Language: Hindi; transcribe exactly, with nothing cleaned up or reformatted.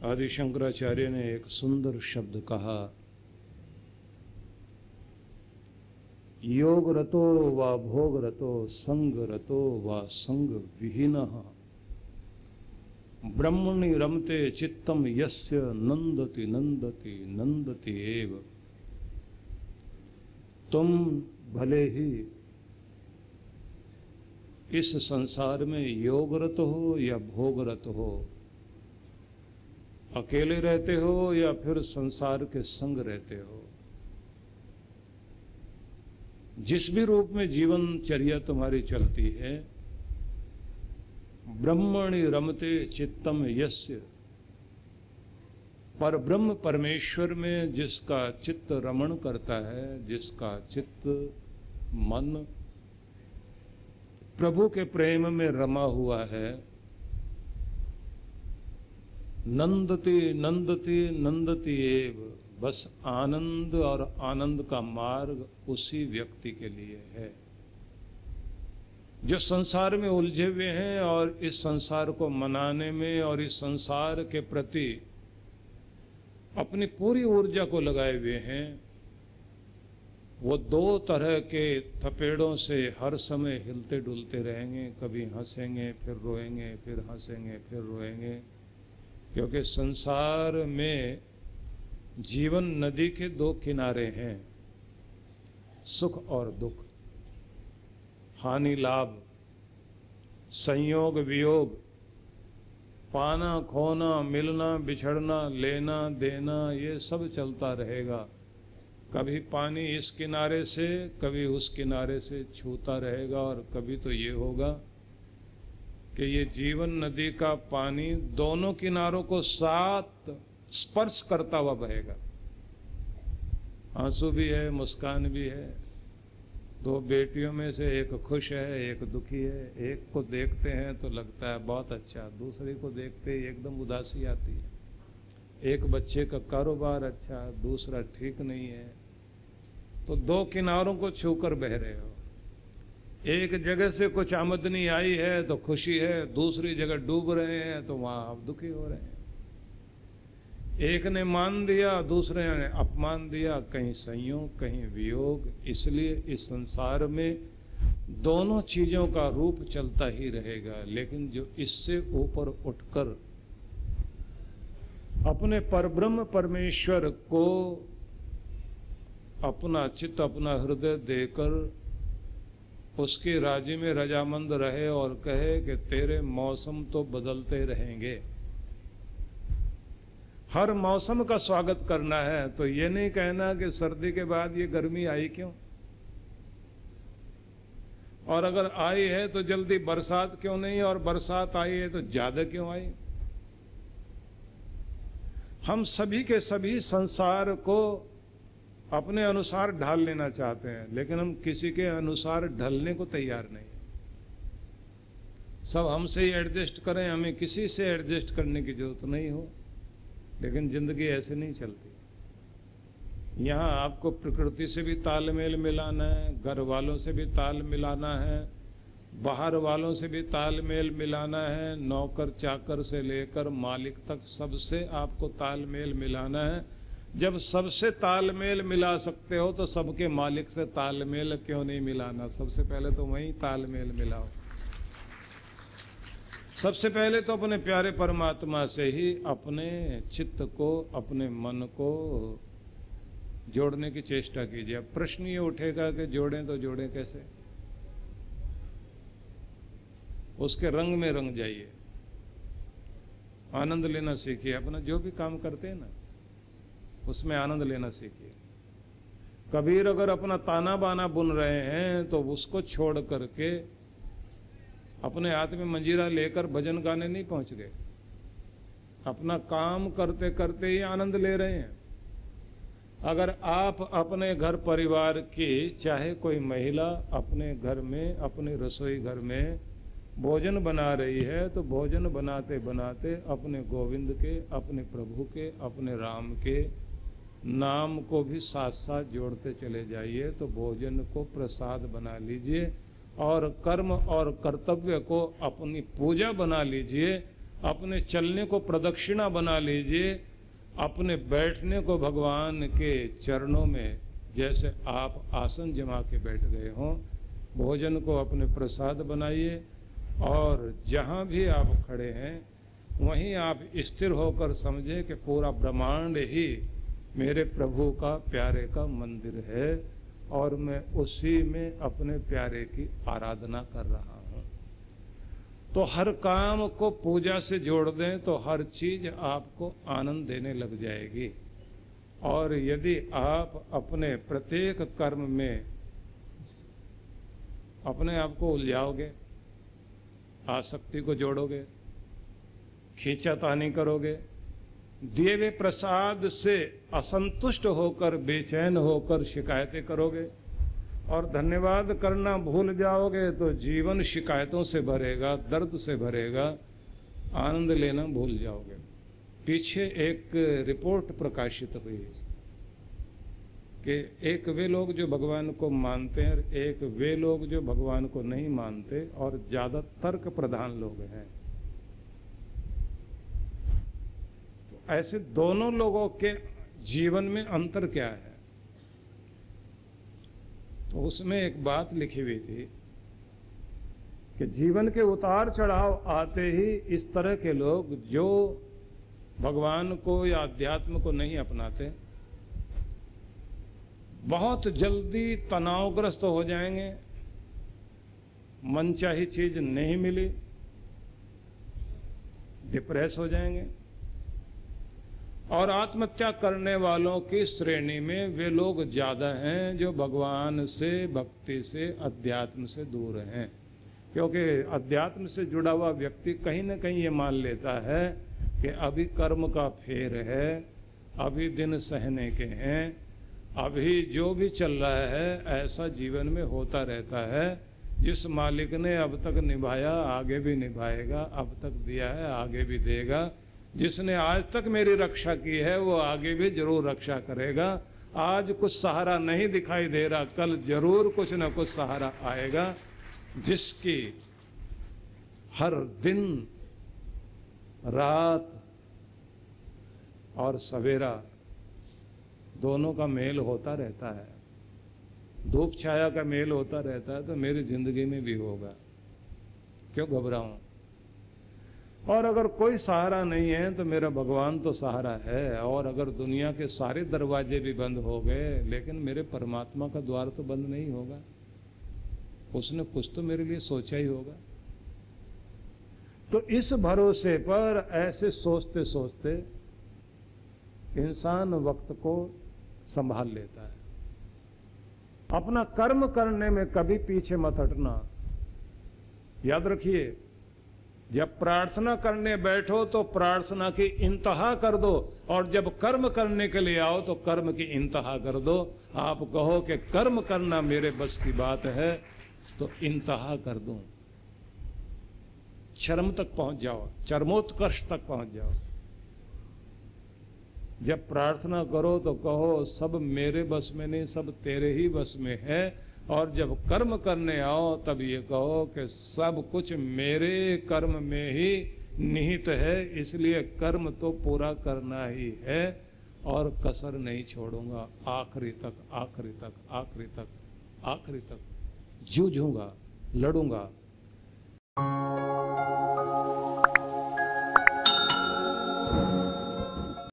आदि शंकराचार्य ने एक सुंदर शब्द कहा, योग रतो व भोग रतो संग रतो व संग विहीनः ब्रह्मणि रमते चित्तम यस्य नंदति नंदति नंदति एव। तुम भले ही इस संसार में योगरत हो या भोगरत हो, अकेले रहते हो या फिर संसार के संग रहते हो, जिस भी रूप में जीवनचर्या तुम्हारी चलती है, ब्रह्मणि रमते चित्तम यस्य, पर ब्रह्म परमेश्वर में जिसका चित्त रमण करता है, जिसका चित्त मन प्रभु के प्रेम में रमा हुआ है, नंदति नंदति नंदति एव, बस आनंद और आनंद का मार्ग उसी व्यक्ति के लिए है जो संसार में उलझे हुए हैं और इस संसार को मनाने में और इस संसार के प्रति अपनी पूरी ऊर्जा को लगाए हुए हैं। वो दो तरह के थपेड़ों से हर समय हिलते डुलते रहेंगे, कभी हंसेंगे फिर रोएंगे, फिर हंसेंगे फिर रोएंगे, क्योंकि संसार में जीवन नदी के दो किनारे हैं, सुख और दुख, हानि लाभ, संयोग वियोग, पाना खोना, मिलना बिछड़ना, लेना देना, ये सब चलता रहेगा। कभी पानी इस किनारे से कभी उस किनारे से छूता रहेगा और कभी तो ये होगा कि ये जीवन नदी का पानी दोनों किनारों को साथ स्पर्श करता हुआ बहेगा। आंसू भी है, मुस्कान भी है। दो बेटियों में से एक खुश है, एक दुखी है। एक को देखते हैं तो लगता है बहुत अच्छा, दूसरे को देखते ही एकदम उदासी आती है। एक बच्चे का कारोबार अच्छा, दूसरा ठीक नहीं है, तो दो किनारों को छूकर बह रहे हो। एक जगह से कुछ आमदनी आई है तो खुशी है, दूसरी जगह डूब रहे हैं तो वहां आप दुखी हो रहे हैं। एक ने मान दिया, दूसरे ने अपमान दिया, कहीं संयोग कहीं वियोग। इसलिए इस संसार में दोनों चीजों का रूप चलता ही रहेगा, लेकिन जो इससे ऊपर उठकर अपने परब्रह्म परमेश्वर को अपना चित्त अपना हृदय देकर उसके राज्य में रजामंद रहे और कहे कि तेरे मौसम तो बदलते रहेंगे, हर मौसम का स्वागत करना है। तो ये नहीं कहना कि सर्दी के बाद ये गर्मी आई क्यों, और अगर आई है तो जल्दी बरसात क्यों नहीं, और बरसात आई है तो ज्यादा क्यों आई। हम सभी के सभी संसार को अपने अनुसार ढाल लेना चाहते हैं, लेकिन हम किसी के अनुसार ढलने को तैयार नहीं है। सब हमसे ही एडजस्ट करें, हमें किसी से एडजस्ट करने की जरूरत नहीं हो। लेकिन जिंदगी ऐसे नहीं चलती। यहाँ आपको प्रकृति से भी तालमेल मिलाना है, घर वालों से भी ताल मिलाना है, बाहर वालों से भी तालमेल मिलाना है, नौकर चाकर से लेकर मालिक तक सबसे आपको तालमेल मिलाना है। जब सबसे तालमेल मिला सकते हो तो सबके मालिक से तालमेल क्यों नहीं मिलाना। सबसे पहले तो वहीं तालमेल मिलाओ। सबसे पहले तो अपने प्यारे परमात्मा से ही अपने चित्त को, अपने मन को जोड़ने की चेष्टा कीजिए। अब प्रश्न ये उठेगा कि जोड़ें तो जोड़ें कैसे। उसके रंग में रंग जाइए, आनंद लेना सीखिए। अपना जो भी काम करते हैं ना, उसमें आनंद लेना सीखिए। कबीर अगर अपना ताना बाना बुन रहे हैं तो उसको छोड़ करके अपने हाथ में मंजीरा लेकर भजन गाने नहीं पहुंच गए। अपना काम करते करते ही आनंद ले रहे हैं। अगर आप अपने घर परिवार की, चाहे कोई महिला अपने घर में, अपने रसोई घर में भोजन बना रही है, तो भोजन बनाते बनाते अपने गोविंद के, अपने प्रभु के, अपने राम के नाम को भी साथ साथ जोड़ते चले जाइए। तो भोजन को प्रसाद बना लीजिए और कर्म और कर्तव्य को अपनी पूजा बना लीजिए। अपने चलने को प्रदक्षिणा बना लीजिए, अपने बैठने को भगवान के चरणों में जैसे आप आसन जमा के बैठ गए हों, भोजन को अपने प्रसाद बनाइए और जहाँ भी आप खड़े हैं वहीं आप स्थिर होकर समझे कि पूरा ब्रह्मांड ही मेरे प्रभु का, प्यारे का मंदिर है और मैं उसी में अपने प्यारे की आराधना कर रहा हूँ। तो हर काम को पूजा से जोड़ दें तो हर चीज आपको आनंद देने लग जाएगी। और यदि आप अपने प्रत्येक कर्म में अपने आप को उलझाओगे, आसक्ति को जोड़ोगे, खींचातानी करोगे, दिए हुए प्रसाद से असंतुष्ट होकर, बेचैन होकर शिकायतें करोगे और धन्यवाद करना भूल जाओगे तो जीवन शिकायतों से भरेगा, दर्द से भरेगा, आनंद लेना भूल जाओगे। पीछे एक रिपोर्ट प्रकाशित हुई कि एक वे लोग जो भगवान को मानते हैं और एक वे लोग जो भगवान को नहीं मानते और ज़्यादा तर्क प्रधान लोग हैं। तो ऐसे दोनों लोगों के जीवन में अंतर क्या है? तो उसमें एक बात लिखी हुई थी कि जीवन के उतार चढ़ाव आते ही इस तरह के लोग जो भगवान को या अध्यात्म को नहीं अपनाते बहुत जल्दी तनावग्रस्त हो जाएंगे, मनचाही चीज नहीं मिली, डिप्रेस हो जाएंगे। और आत्महत्या करने वालों की श्रेणी में वे लोग ज़्यादा हैं जो भगवान से, भक्ति से, अध्यात्म से दूर हैं। क्योंकि अध्यात्म से जुड़ा हुआ व्यक्ति कहीं ना कहीं ये मान लेता है कि अभी कर्म का फेर है, अभी दिन सहने के हैं, अभी जो भी चल रहा है ऐसा जीवन में होता रहता है। जिस मालिक ने अब तक निभाया आगे भी निभाएगा, अब तक दिया है आगे भी देगा। जिसने आज तक मेरी रक्षा की है वो आगे भी जरूर रक्षा करेगा। आज कुछ सहारा नहीं दिखाई दे रहा, कल जरूर कुछ न कुछ सहारा आएगा। जिसकी हर दिन, रात और सवेरा दोनों का मेल होता रहता है, धूप छाया का मेल होता रहता है, तो मेरी जिंदगी में भी होगा, क्यों घबराऊं? और अगर कोई सहारा नहीं है तो मेरा भगवान तो सहारा है। और अगर दुनिया के सारे दरवाजे भी बंद हो गए लेकिन मेरे परमात्मा का द्वार तो बंद नहीं होगा, उसने कुछ तो मेरे लिए सोचा ही होगा। तो इस भरोसे पर ऐसे सोचते सोचते इंसान वक्त को संभाल लेता है। अपना कर्म करने में कभी पीछे मत हटना। याद रखिए, जब प्रार्थना करने बैठो तो प्रार्थना की इंतहा कर दो और जब कर्म करने के लिए आओ तो कर्म की इंतहा कर दो। आप कहो कि कर्म करना मेरे बस की बात है तो इंतहा कर दूं, चरम तक पहुंच जाओ, चरमोत्कर्ष तक पहुंच जाओ। जब प्रार्थना करो तो कहो सब मेरे बस में नहीं, सब तेरे ही बस में है। और जब कर्म करने आओ तब ये कहो कि सब कुछ मेरे कर्म में ही निहित है, इसलिए कर्म तो पूरा करना ही है और कसर नहीं छोड़ूंगा। आखिरी तक, आखिरी तक, आखिरी तक, आखिरी तक जूझूंगा, लड़ूंगा।